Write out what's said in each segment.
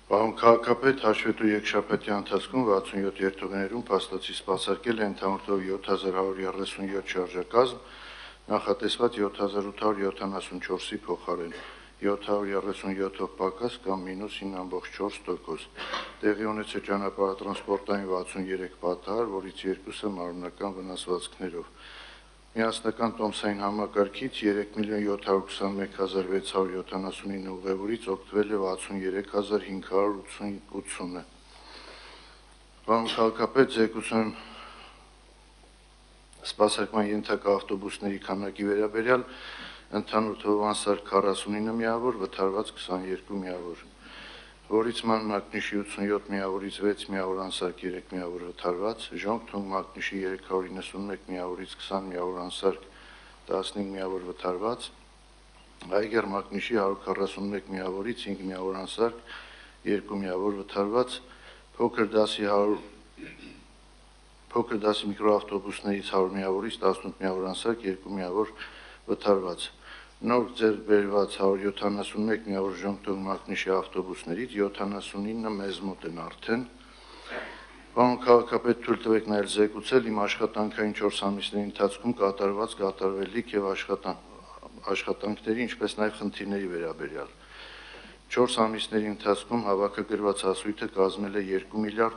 Պարոն քաղաքապետ, հաշվետու երկշաբթի ընթացքում 67 երթուղիներում փաստացի սպասարկել է ընդհանուր 7137 շարժակազմ, նախատեսված 7874-ի փոխարեն 737-ով պակաս կամ -9.4%։ Տեղի ունեցել ճանապարհատրանսպորտային 63 պատահար, որից երկուսը մարմնական վնասվածքներով։ Միասնական տոմսային համակարգից 3.721.679 ուղևորից օգտվել է 63.580-ը։ Պարոն քաղաքապետ, զեկուցում եմ սպասարկման ենթակա ավտոբուսների քանակի վերաբերյալ ընդհանուր թվով անսարք 49 միավոր, վթարված 22 միավոր, որից մանմակնիշի 87 միավորից 6 միավոր անսարք 3 միավոր վթարված, ժոնգ-թունգ մակնիշի 391 միավորից 20 միավոր անսարք 15 միավոր վթարված, այգեր մակնիշի 141 միավորից 5 միավոր անսարք 2 միավոր վթարված, փոքր դասի միկրոավտոբուսներից 100 միավորից 18 միավոր անսարք 2 միավոր վթարված, նոր ձեռք բերված 171 միավոր ժոնգ-թունգ մակնիշի ավտոբուսներից 79 մեզ մոտ են արդեն։ Պարոն քաղաքապետ, թույլ տվեք նաև զեկուցել իմ աշխատանքային 4 ամիսների ընթացքում կատարված կատարվելիք եւ աշխատանքների, ինչպես նաև խնդիրների վերաբերյալ։ 4 ամիսների ընթացքում հավաքագրված հասույթը կազմել է 2 միլիարդ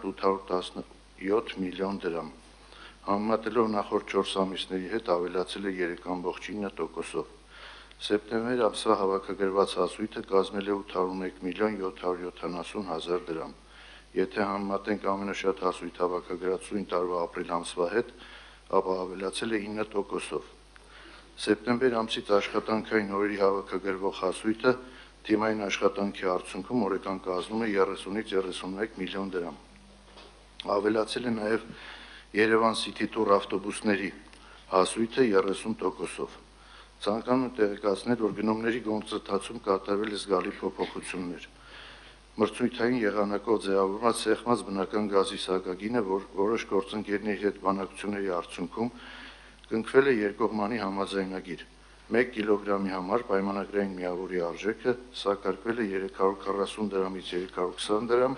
817 միլիոն դրամ։ Համեմատելով նախորդ 4 ամիսների հետ ավելացել է 3.9%-ով։ Սեպտեմբեր ամսվա հավաքագրված հասույթը կազմել է 801 միլիոն 770 հազար դրամ։ Եթե համեմատենք ամենաշատ հասույթ հավաքագրած սույն տարվա ապրիլ ամսվա հետ, ապա ավելացել է 9%-ով։ Սեպտեմբեր ամսից աշխատանքային օրերի հավաքագրվող հասույթը թիմային աշխատանքի արդյունքում օրական կազմում է 30-ից 31 միլիոն դրամ։ Ավելացել է նաև Երևան City Tour ավտոբուսների հասույթը 30%-ով։ Ցանկանում եմ տեղեկացնել, որ գնումների գործընթացում կատարվել է զգալի փոփոխություններ։ Մրցույթային եղանակով ձևավորված սեղմած բնական գազի սակագինը, որ որոշ գործընկերների հետ բանակցությունների արդյունքում կնքվել է երկկողմանի համաձայնագիր։ 1 կիլոգրամի համար պայմանագրային միավորի արժեքը սակարկվել է 340 դրամից 320 դրամ,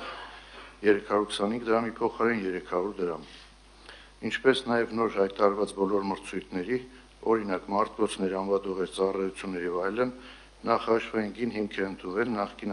325 դրամի փոխարեն 300 դրամ։ Ինչպես նաև նոր հայտարարված բոլոր մրցույթների, օրինակ մարտկոցներ, անվադողեր, ծառայություններ եւ այլն, նախաշվային գին հիմք է ընդունվել նախկին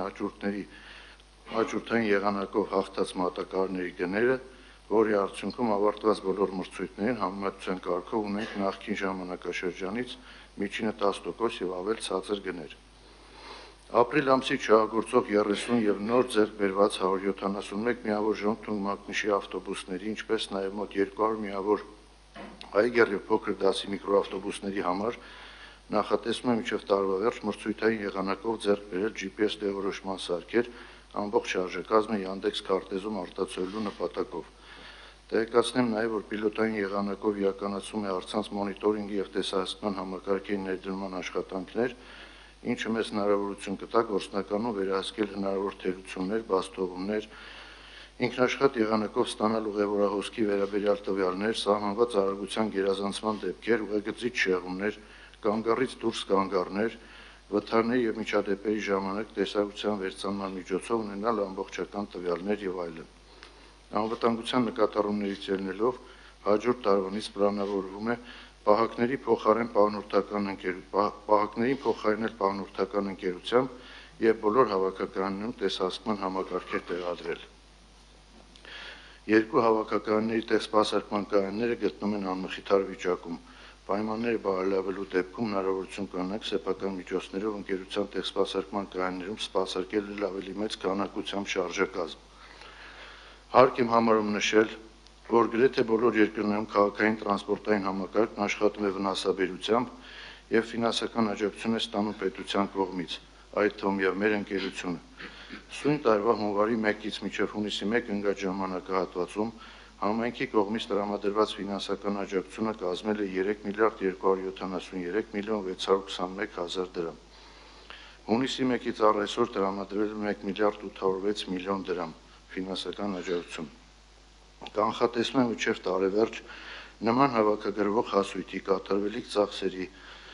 հաջորդային եղանակով հաղթած մատակարարների գները, որի արդյունքում ավարտված բոլոր մրցույթներին համեմատության կարգով ունենք նախկին ժամանակաշրջանից միջինը 10% եւ ավել ցածր գներ։ Ապրիլ ամսի չհագործող 30 եւ նոր ձեռք բերված 171 միավոր ժոնգ-թունգ մակնիշի ավտոբուսների, ինչպես նաև մոտ 200 միավոր այգեր եւ փոքր դասի միկրոավտոբուսների համար նախատեսվում է մինչև տարվա վերջ մրցույթային եղանակով ձեռք բերել GPS դեղորոշման սարքեր ամբողջ շարժակազմը Yandex քարտեզում արտացոլելու նպատակով։ Տեղեկացնեմ նաև, որ պիլոտային եղանակով իրականացում է առցանց մոնիտորինգի եւ տեսահասկման համակարգերի ներդրման աշխատանքներ, ինչը մեզ հնարավորություն կտա գործնականում վերահսկել հնարավոր թերություններ, բաստողումներ, ինքնաշխատ եղանակով ստանալ ուղևորահոսքի վերաբերյալ տվյալներ, սահմանված արագության գերազանցման դեպքեր, ուղեգծիչ շեղումներ, կանգառից դուրս կանգառներ, վթարների եւ միջադեպերի ժամանակ տեսակցության վերցանման միջոցով ունենալ ամբողջական տվյալներ եւ այլն։ Անվտանգության նկատառումներից ելնելով հաջորդ տարվանից պլանավորվում է պահակների փոխարինել պահնորդական ընկերությամբ եւ բոլոր հավաքականներում տեսահասկման համակարգեր տեղադրել։ Երկու հավաքականների տեսպասարկման կայանները գտնվում են անմխիթար վիճակում։ Պայմանները բարելավելու դեպքում հնարավորություն կունենանք սեփական միջոցներով ընկերության տեսպասարկման կայաններում սպասարկել ավելի մեծ քանակությամբ շարժակազմ։ Հարկ եմ համարում նշել, որ գրեթե բոլոր երկրներում քաղաքային տրանսպորտային համակարգն աշխատում է վնասաբերությամբ եւ ֆինանսական աջակցություն է ստանում պետության կողմից, այդ թվում եւ մեր ընկերությունը։ Սույն տարվա հունվարի 1-ից մինչև հունիսի 1 ընկած ժամանակահատվածում համայնքի կողմից տրամադրված ֆինանսական աջակցությունը կազմել է 3 միլիարդ 273 միլիոն 621 հազար դրամ։ Հունիսի 1-ից առ այսօր տրամադրվել է 1 միլիարդ 806 միլիոն դրամ ֆինանսական աջակցություն։ Կանխատեսվում է մինչև տարեվերջ նման հավաքագրվող հասույթի կատարվելիք ծախսերի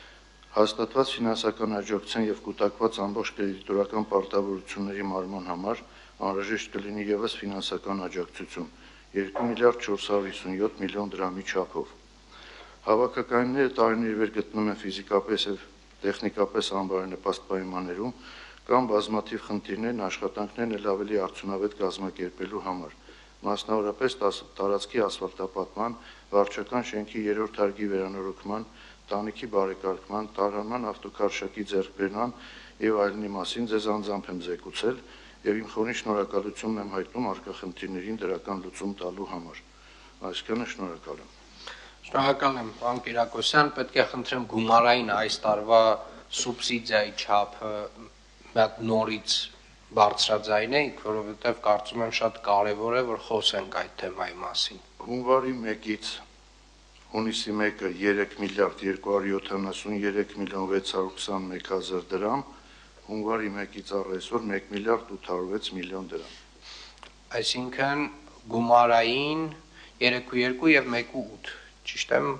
Հաստատված ֆինանսական աջակցության եւ կուտակված ամբողջ կրեդիտորական պարտավորությունների մարման համար անհրաժեշտ կլինի եւս ֆինանսական աջակցություն 2 միլիարդ 457 միլիոն դրամի չափով։ Հավաքականները տարիների վեր գտնում են ֆիզիկապես եւ տեխնիկապես անբարենպաստ պայմաններում կամ բազմաթիվ խնդիրներն աշխատանքներն էլ ավելի արդյունավետ կազմակերպելու համար, մասնավորապես տարածքի ասֆալտապատման, վարչական շենքի 3-րդ հարկի վերանորոգման, տանիքի բարեկարգման, տարանման ավտոքարշակի ձեռքբերման եւ այլնի մասին ձեզ անձամբ եմ զեկուցել եւ իմ խորին շնորհակալությունն եմ հայտնում արկա խնդիրներին դրական լուծում տալու համար։ Այսքանը շնորհակալ եմ։ Շնորհակալ եմ, պարոն Կիրակոսյան, պետք է խնդրեմ գումարային այս տարվա սուբսիդիայի չափը նորից բարձրաձայնենք, որովհետև կարծում եմ շատ կարևոր է, որ խոսենք այդ թեմայի մասին։ Հունվարի 1-ից հունիսի 1-ը 3 միլիարդ 273 միլիոն 621 հազար դրամ, հունվարի 1-ից առ այսօր 1 միլիարդ 806 միլիոն դրամ։ Այսինքն գումարային 3.2 եւ 1.8, ճիշտ եմ։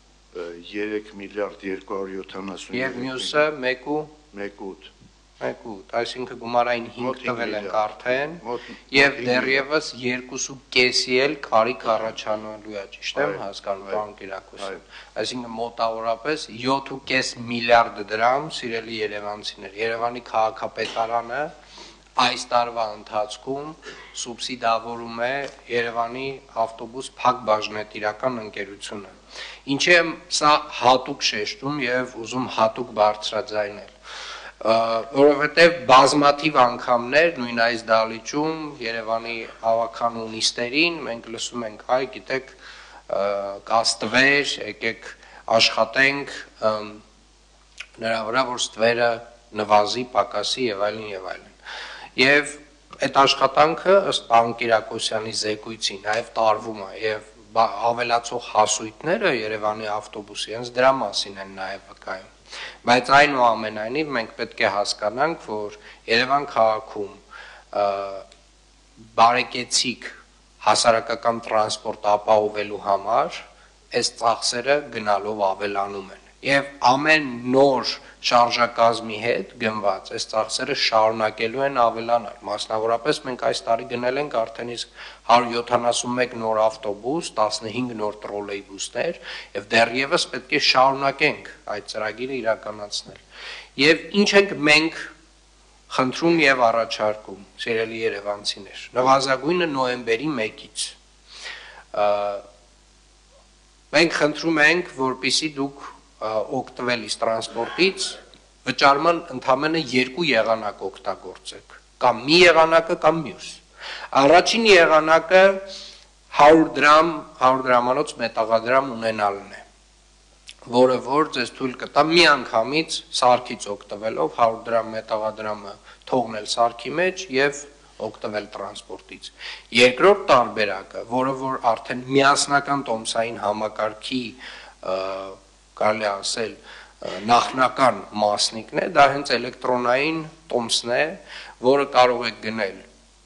3 միլիարդ 273 Եվ մյուսը 1.8, այսինքն գումարային 5 տվել ենք արդեն եւ դեռևս 2.5-ի էլ կարիք առաջանալու է, ճիշտ եմ հասկանում, պարոն Կիրակոսյան։ Այսինքն մոտավորապես 7.5 միլիարդ դրամ, սիրելի երևանցիներ, Երևանի քաղաքապետարանը այս տարվա ընթացքում սուբսիդավորում է Երևանի ավտոբուս փակ բաժնետիրական ընկերությունը։ Ինչի եմ սա հատուկ շեշտում եւ ուզում հատուկ բարձրաձայնել, որովհետեւ բազմաթիվ անգամներ նույն այս դահլիճում Երևանի հավաքանու նիստերին մենք լսում ենք, այ գիտեք, կա ստվեր, եկեք աշխատենք նրա վրա, որ ստվերը նվազի, պակասի եւ այլն եւ այլն։ Եվ այդ աշխատանքը ըստ պարոն Կիրակոսյանի զեկույցի նաև տարվում է եւ ավելացող հասույթները Երևանի ավտոբուսի հենց դրա մասին են նաև վկայում։ Բայց այնուամենայնիվ մենք պետք է հասկանանք, որ Երևան քաղաքում բարեկեցիկ հասարակական տրանսպորտ ապահովելու համար այս ծախսերը գնալով ավելանում են եւ ամեն նոր շարժակազմի հետ գնված այս ծախսերը շարունակելու են ավելանալ, մասնավորապես մենք այս տարի գնել ենք արդեն իսկ 171 նոր ավտոբուս, 15 նոր տրոլեյբուսներ եւ դեռևս պետք է շարունակենք այդ ծրագիրը իրականացնել։ Եվ ինչ ենք մենք խնդրում եւ առաջարկում, սիրելի երևանցիներ, նվազագույնը նոյեմբերի 1-ից մենք խնդրում ենք, որպեսզի դուք օգտվելիս տրանսպորտից վճարման ընդամենը 2 եղանակ օգտագործեք, կամ մի եղանակը կամ մյուս։ Առաջին եղանակը 100 դրամանոց մետաղադրամ ունենալն է, որը որ ձեզ թույլ կտա մի անգամից սարքից օգտվելով 100 դրամ մետաղադրամը թողնել սարքի մեջ եւ օգտվել տրանսպորտից։ Երկրորդ տարբերակը, որը որ արդեն միասնական տոմսային համակարգի կարելի ասել նախնական մասնիկն է, դա հենց էլեկտրոնային տոմսն է, որը կարող եք գնել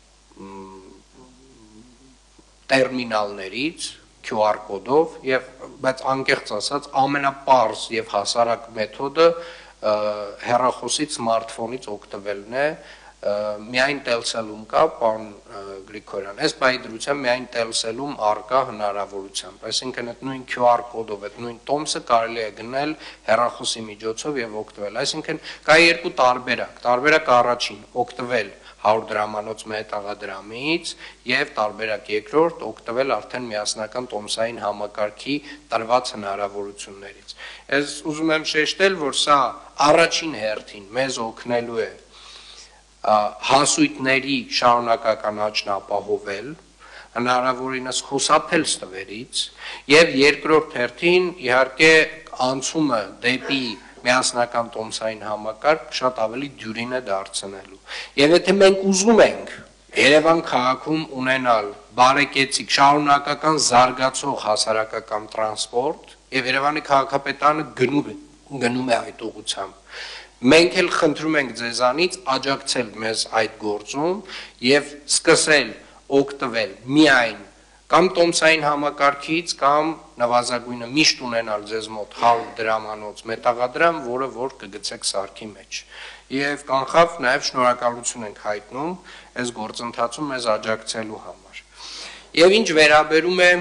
տերմինալներից QR կոդով բայց անկեղծ ասած ամենապարզ եւ հասարակ մեթոդը հեռախոսից սմարթֆոնից օգտվելն է, միայն Telcel-ում կա, պարոն Գրիգորյան, այս բայի դրությամբ միայն Telcel-ում առկա հնարավորությամբ, այսինքն այդ նույն QR կոդով, այդ նույն տոմսը կարելի է գնել հեռախոսի միջոցով եւ օգտվել, այսինքն կա երկու տարբերակ, տարբերակ առաջին օգտվել 100 դրամանոց մետաղադրամից եւ տարբերակ երկրորդ օգտվել արդեն միասնական տոմսային համակարգի տրված հնարավորություններից։ Ես ուզում եմ շեշտել, որ սա առաջին հերթին մեզ օգնելու է հասույթների շարունակական աճն ապահովել, հնարավորինս խուսափել ստվերից եւ երկրորդ հերթին իհարկե անցումը դեպի միասնական տոմսային համակարգ շատ ավելի դյուրին է դարձնելու։ Եվ եթե մենք ուզում ենք Երևան քաղաքում ունենալ բարեկեցիկ շարունակական զարգացող հասարակական տրանսպորտ եւ Երևանի քաղաքապետարանը գնում է այդ ուղղությամբ, մենք էլ խնդրում ենք ձեզանից աջակցել մեզ այդ գործում եւ սկսել օգտվել միայն Կամ տոմսային համակարգից կամ նվազագույնը միշտ ունենալ ձեզ մոտ 100 դրամանոց մետաղադրամ, որը որ կգցեք սարքի մեջ։ Եվ կանխավ նաև շնորհակալություն ենք հայտնում այս գործընթացում մեզ աջակցելու համար։ Եվ ինչ վերաբերում է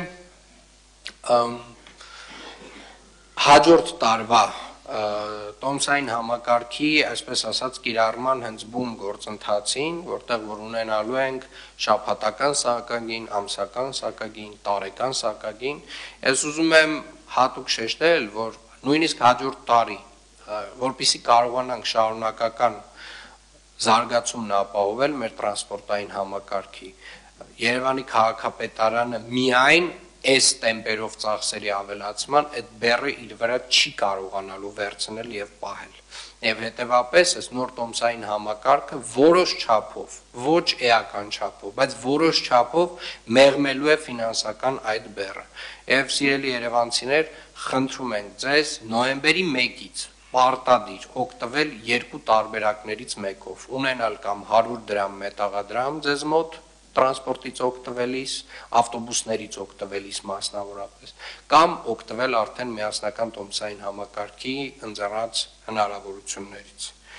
հաջորդ տարվա տոմսային համակարգի, այսպես ասած, կիրառման հենց բում գործընթացին, որտեղ որ ունենալու ենք շաբաթական սահակագին, ամսական սահակագին, տարեկան սահակագին, ես ուզում եմ հատուկ շեշտել, որ նույնիսկ հաջորդ տարի, որպեսզի կարողանանք շարունակական զարգացումն ապահովել մեր տրանսպորտային համակարգի, Երևանի քաղաքապետարանը միայն այս տեմպերով ծախսերի ավելացման այդ բեռը իր վրա չի կարողանալու վերցնել եւ պահել։ Եվ հետեւապես այս նոր տոմսային համակարգը որոշ չափով, ոչ էական չափով, բայց որոշ չափով մեղմելու է ֆինանսական այդ բեռը։ Եվ սիրելի երևանցիներ, խնդրում ենք ձեզ նոյեմբերի 1-ից պարտադիր օգտվել երկու տարբերակներից մեկով, ունենալ կամ 100 դրամ մետաղադրամ ձեզ մոտ տրանսպորտից օգտվելիս, ավտոբուսներից օգտվելիս մասնավորապես, կամ օգտվել արդեն միասնական տոմսային համակարգի ընձեռած հնարավորություններից։